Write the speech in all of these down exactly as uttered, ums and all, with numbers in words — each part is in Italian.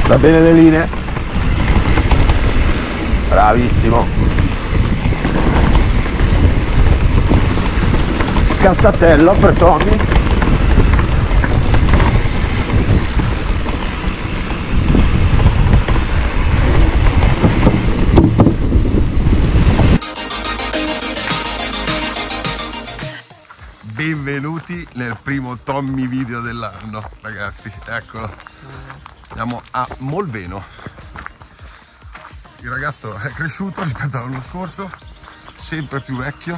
Va bene le linee. Bravissimo. Scassatello per Tommy. Benvenuti nel primo Tommy video dell'anno, ragazzi, eccolo. Siamo a Molveno. Il ragazzo è cresciuto rispetto all'anno scorso, sempre più vecchio.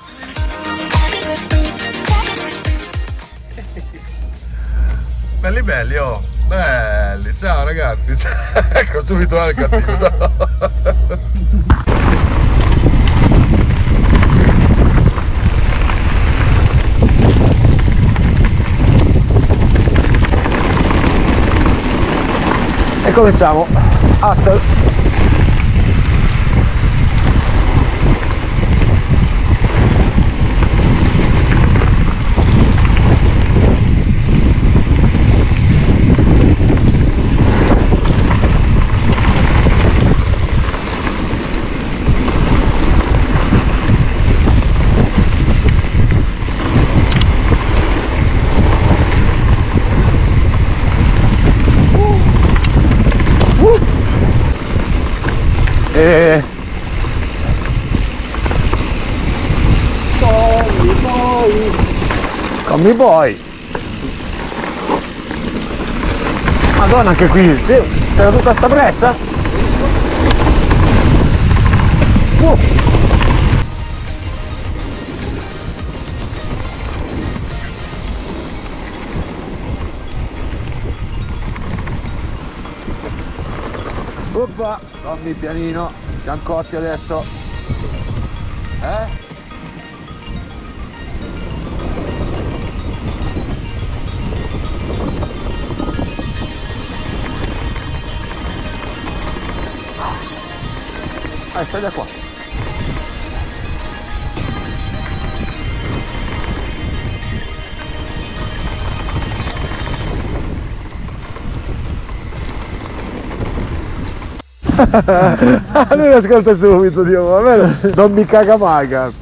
Belli belli, oh, belli, ciao ragazzi, ecco subito al cattivo. E cominciamo. Astel. E... Tommy boy, Tommy boy. Madonna, anche qui c'era tutta sta breccia. Uh. Oppa, Tommy pianino, Giancotti adesso. Eh? Ah, stai da qua. Lui ascolta subito, Dio, ma a me non mi caga mai, cazzo.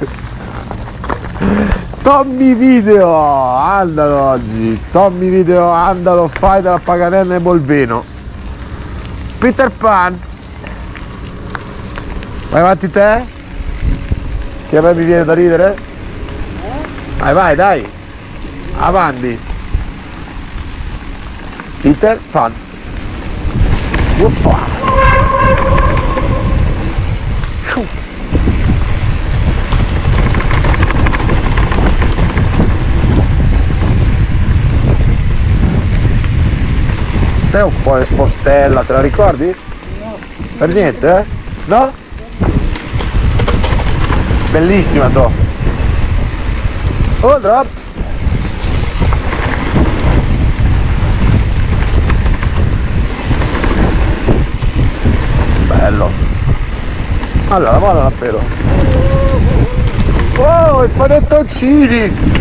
Tommy video, andalo oggi, Tommy video, andalo, fai dalla Paganella e Molveno. Peter Pan, vai avanti te, che a me mi viene da ridere. Vai, vai, dai, avanti. Peter Pan. Uffa. Stai un po' espostella, te la ricordi? No. Per niente, eh? No? Bellissima, to. Oh, drop. Bello. Allora, guarda l'appello. Oh, i panettoncini.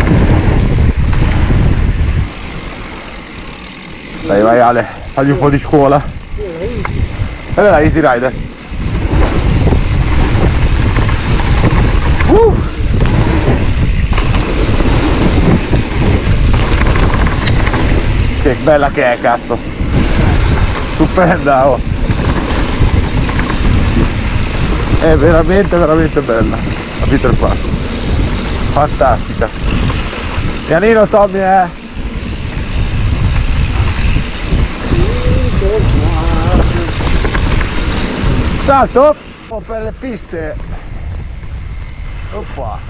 Dai, vai Ale, fagli un po' di scuola. E allora, Easy Rider. Uh! Che bella che è, cazzo. Stupenda, oh. È veramente, veramente bella. La Peter Pan. Fantastica. Pianino, Tommy, eh. Salto per le piste. Oppa.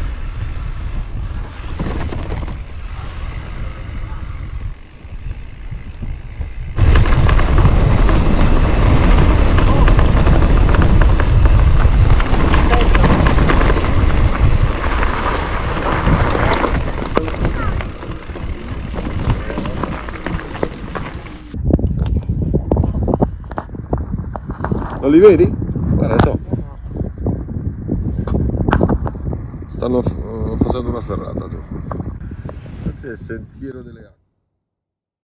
Non li vedi? Guarda, to. Stanno facendo una ferrata giù. C'è il sentiero delle acque.